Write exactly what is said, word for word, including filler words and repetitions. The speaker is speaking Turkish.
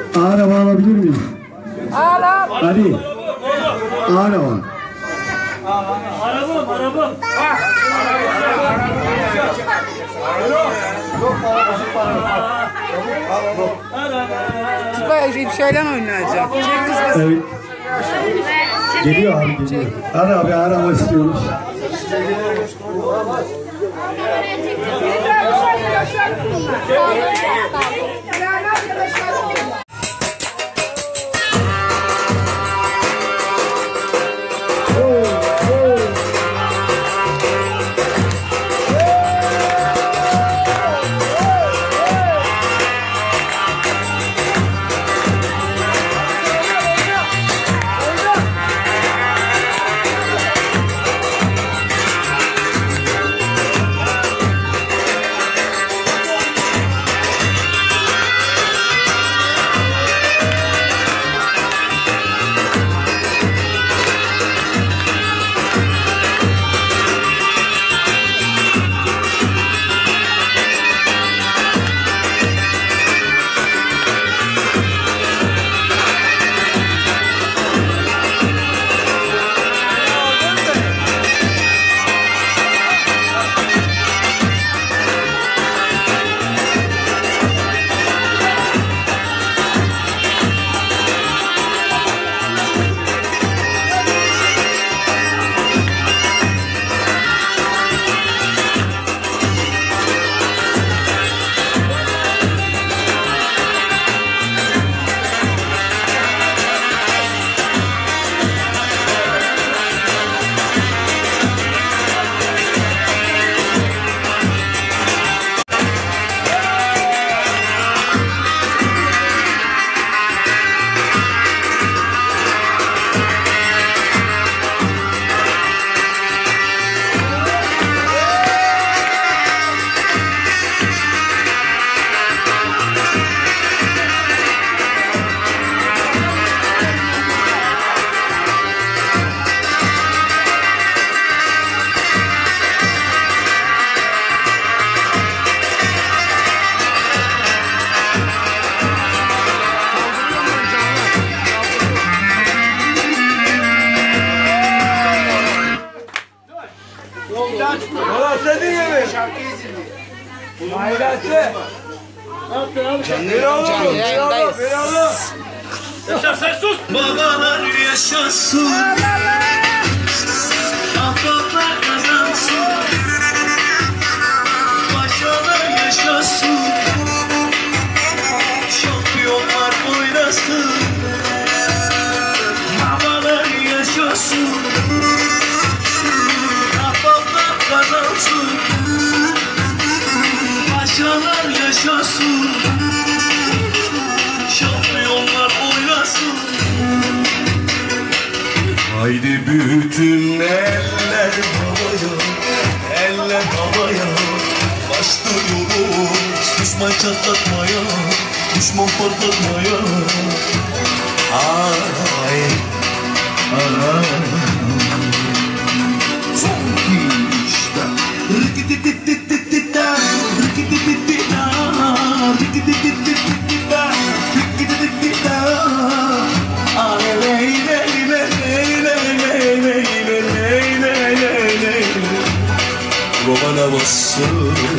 Ağır hava alabilir miyim? Ağır hava. Ali. Ağır hava. Arabam, arabam. Bayağı bir şeyle oynayacağım. Çek kız. Evet. Geliyor abi geliyor. Hadi abi ağır hava istiyoruz. Valla senin gibi. Ailesi. Bir oğlum, bir oğlum, bir oğlum. Yaşar sen sus. Babalar yaşasın. Ahbaplar kazansın. Paşalar yaşasın. Şampiyonlar oynasın. Babalar yaşasın. Ahbaplar kazansın. Paşalar yaşasın. Şampiyonlar oynasın. Haydi bütün eller havaya, eller havaya. Başlıyoruz düşman çatlatmaya, düşman patlatmaya. Ay, ay. Son işte. Rıkıdıdıdıdıdıda, rıkıdıdıdıda, rıkıdıdıdıdıda, rıkıdıdıdıda. Ay ley ley ley ley ley ley ley ley ley ley ley. Roman havası.